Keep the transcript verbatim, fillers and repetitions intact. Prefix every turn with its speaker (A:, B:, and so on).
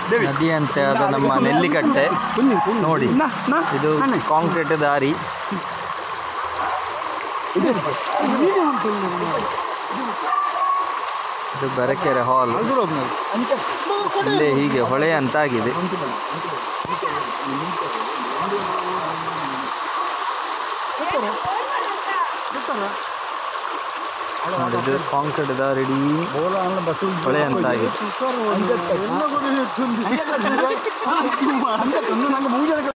A: ನದಿ ಅಂತೆ ಅದು ನಮ್ಮ ನೆಲ್ಲಿಕಟ್ಟೆ ನೋಡಿ. ಇದು ಕಾಂಕ್ರೀಟ್ ದಾರಿ. ಇದು ಬರಕೆರೆ ಹಾಲ್. ಇಲ್ಲೇ ಹೀಗೆ ಹೊಳೆ ಅಂತಾಗಿದೆ. ನೋಡಿದ್ರೆ ಕಾಂಕ್ರೀಟ್ ದಾರಿ ಇಡೀ ಹೊಳೆ ಅಂತಾಗಿದೆ.